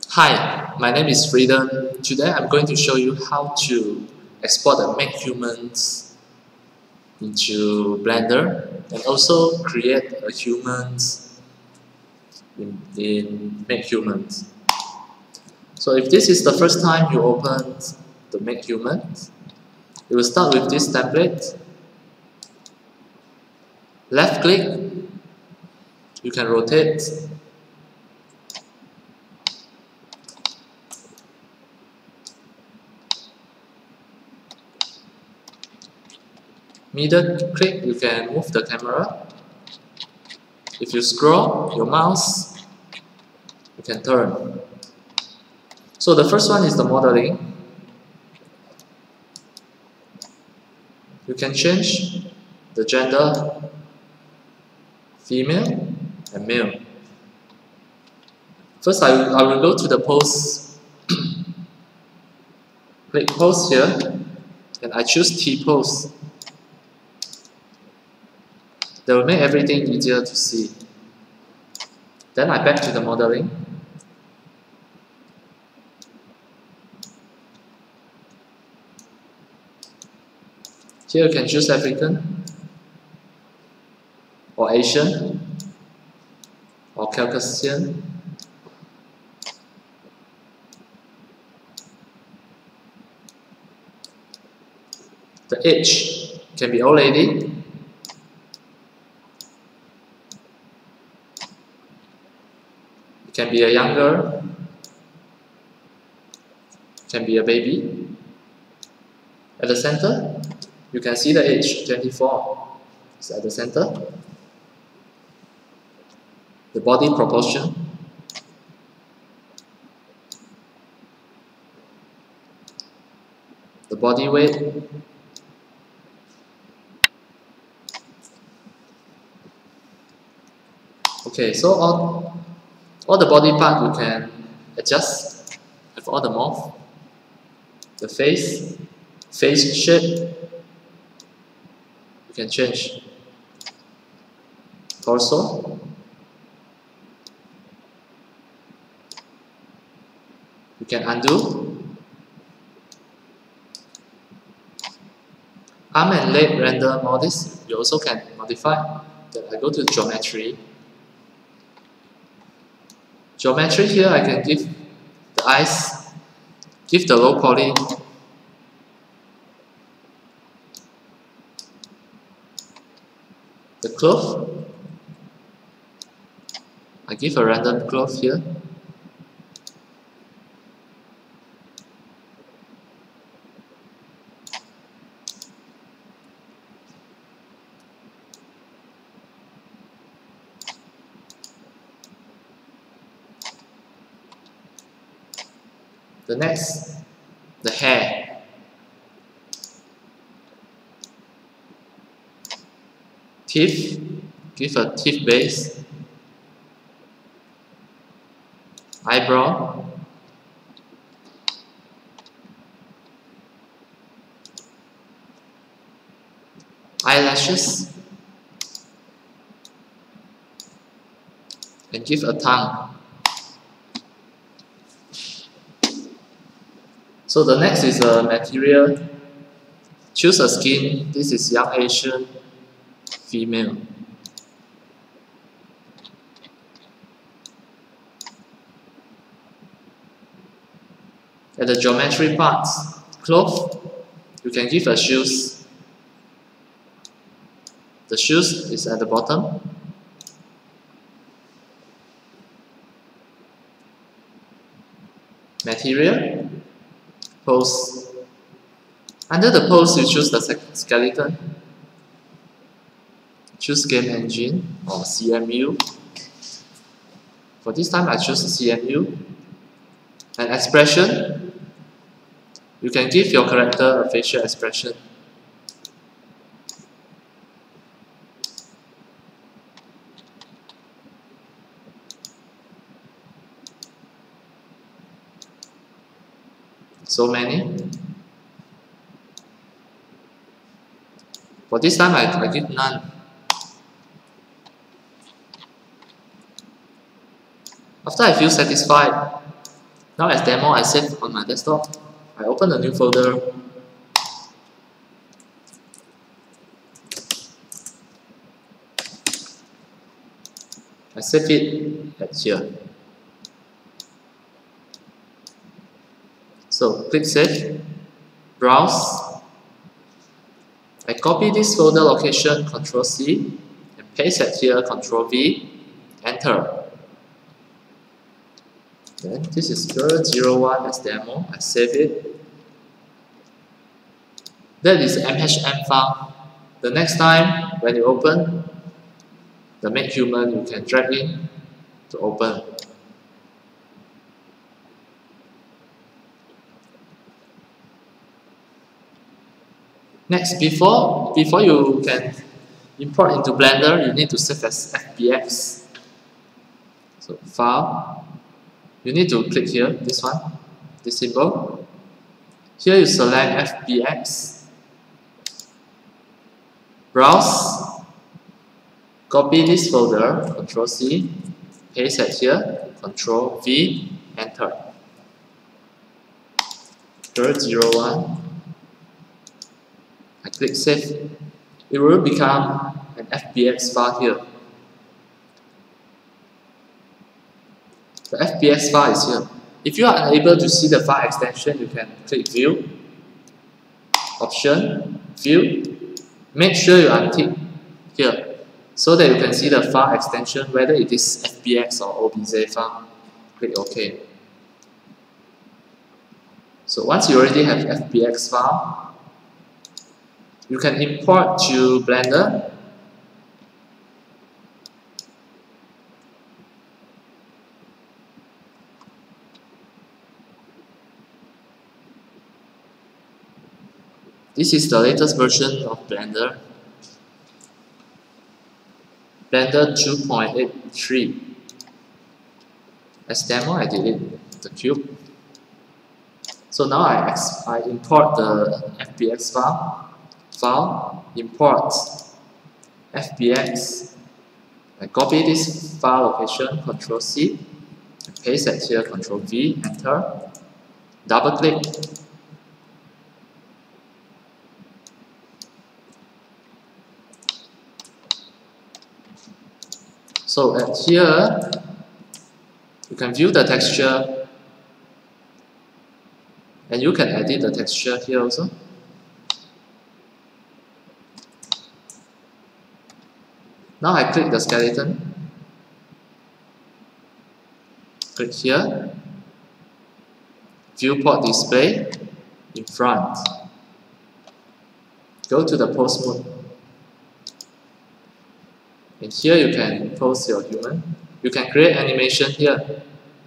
Hi, my name is Freedom. Today I'm going to show you how to export the Makehumans into Blender and also create a humans in Makehumans. So if this is the first time you open the Makehumans, you will start with this template. Left click, you can rotate. Middle click, you can move the camera. If you scroll your mouse, you can turn. So the first one is the modeling. You can change the gender, female and male. First I will go to the pose. Click pose here and I choose T pose. That will make everything easier to see. Then I back to the modeling. Here you can choose African or Asian or Caucasian. The age can be old lady. It can be a young girl. It can be a baby. At the center, you can see the age, 24. It's at the center. The body proportion. The body weight. Okay, so all the body part you can adjust with all the morph. The face shape, you can change. Torso, you can undo. Arm and leg render all this, you also can modify. Then I go to geometry. Geometry here I can give the eyes, give the low poly. The cloth, I give a random cloth here. The next, the hair. Teeth, give a teeth base. Eyebrow. Eyelashes. And give a tongue. So the next is a material. Choose a skin. This is young Asian female. At the geometry parts, cloth, you can give a shoes. The shoes is at the bottom. Material, pose. Under the pose, you choose the skeleton. Choose game engine or CMU. For this time, I choose CMU. And expression, you can give your character a facial expression. So many. For this time, I give none. After I feel satisfied, Now as demo, I save on my desktop. I open a new folder. I save it at here. So click Save, Browse. I copy this folder location, Ctrl C, and paste it here, Ctrl V, Enter. Then this is 001 as demo. I save it. That is MHM file. The next time when you open the Makehuman, you can drag in to open. Next, before you can import into Blender, you need to save as FBX. So File, you need to click here, this one, this symbol. Here you select FBX, browse, copy this folder, Ctrl C, paste it here, Ctrl V, Enter. 001. I click Save. It will become an FBX file here. The FBX file is here. If you are unable to see the file extension, you can click View, Option, View. Make sure you untick here so that you can see the file extension, whether it is FBX or OBJ file. Click OK. So once you already have FBX file, you can import to Blender. This is the latest version of Blender. Blender 2.83. As demo, I delete the cube. So now I import the FBX file, import FBX. I copy this file location, Ctrl C, and paste it here, Ctrl V, Enter. Double click. So at here, you can view the texture, and you can edit the texture here also. Now I click the skeleton, click here, viewport display, in front. Go to the pose mode. And here you can pose your human. You can create animation here.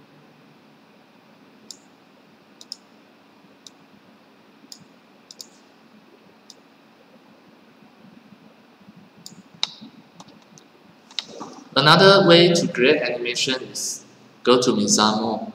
Another way to create animation is go to Mizamo.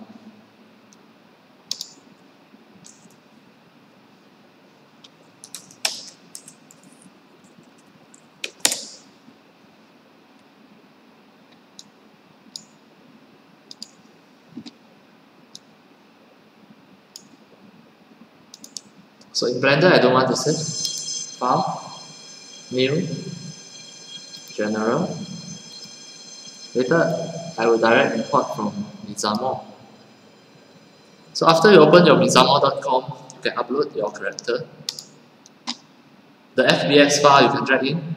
So in Blender, I don't want to save. File, New, General. Later, I will direct import from Mizamo. So after you open your Mizamo.com, you can upload your character. The FBX file you can drag in.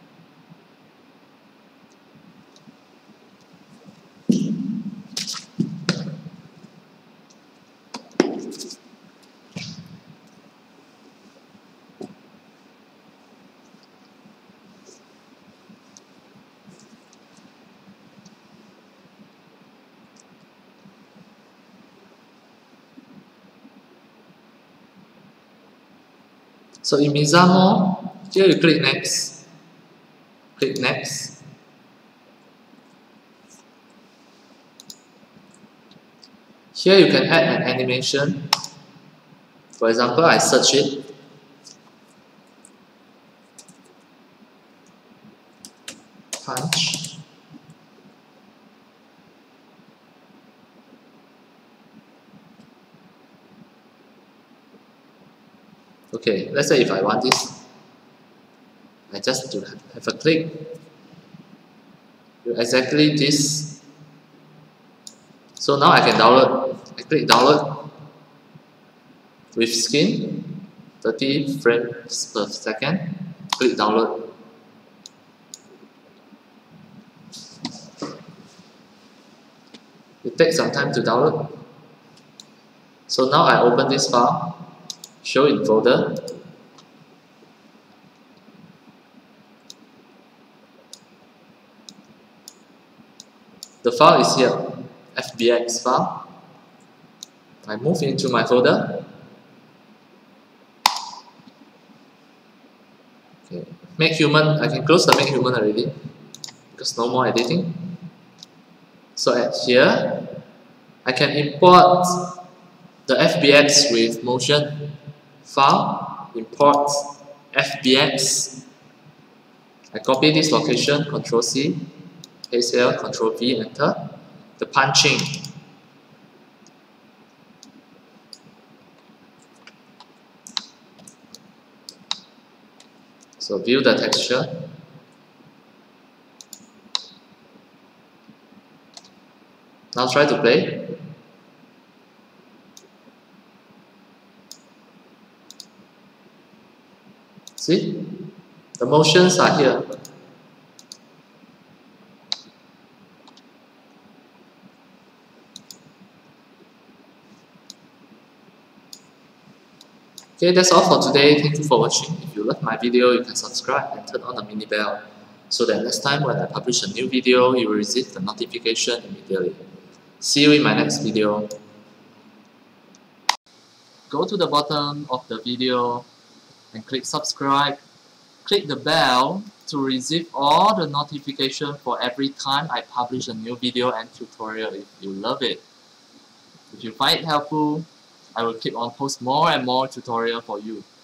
So in Mizamo, here you click Next. Click Next. Here you can add an animation. For example, I search it. Punch. Okay, let's say if I want this, I just do have a click. Do exactly this. So now I can download. I click download with skin, 30 frames per second. Click download. It takes some time to download. So now I open this file, show in folder. The file is here, FBX file. I move into my folder. Okay. Makehuman, I can close the Makehuman already because no more editing. So at here, I can import the FBX with motion file, import FBX. I copy this location, Ctrl C, paste here, Ctrl V, enter. The punching. So view the texture. Now try to play. See? The motions are here. Okay, that's all for today. Thank you for watching. If you like my video, you can subscribe and turn on the mini bell so that next time when I publish a new video, you will receive the notification immediately. See you in my next video. Go to the bottom of the video and click subscribe. Click the bell to receive all the notification for every time I publish a new video and tutorial if you love it. If you find it helpful, I will keep on post more and more tutorial for you.